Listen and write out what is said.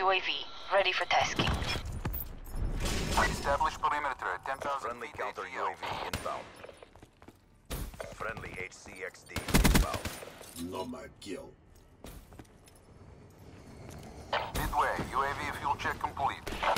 UAV, ready for tasking. Establish perimeter at 10,000 Friendly feet counter ATO. UAV inbound. Friendly HCXD inbound. Nomad kill. Midway, UAV fuel check complete.